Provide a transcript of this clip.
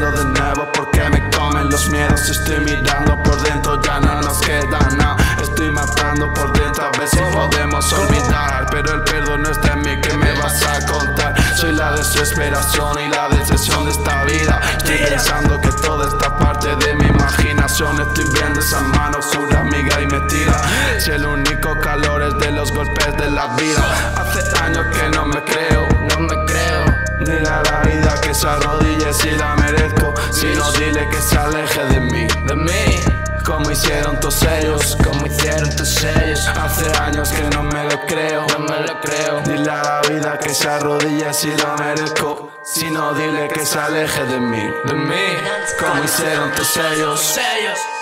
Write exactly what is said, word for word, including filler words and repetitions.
hacerlo de nuevo porque me comen los miedos. Estoy mirando por dentro, ya no nos queda nada. Estoy matando por dentro a ver si podemos olvidar, pero el perdón no está en mí, ¿qué me vas a contar? Soy la desesperación y la decepción de esta vida. Estoy pensando que toda esta parte de mi imaginación. Estoy viendo esa mano oscura, amiga, y me tira. Si el único calor es de los golpes de la vida. Hace años que no me creo, no me creo. Dile a la vida que se arrodille si la merezco. Si no, dile que se aleje de mí, de mí. Como hicieron tus ellos, como hicieron tus ellos. Hace años que no me lo creo, no me lo creo. Dile a la vida que se arrodille si lo merezco. Si no, dile que se aleje de mí, de mí. Como hicieron tus ellos.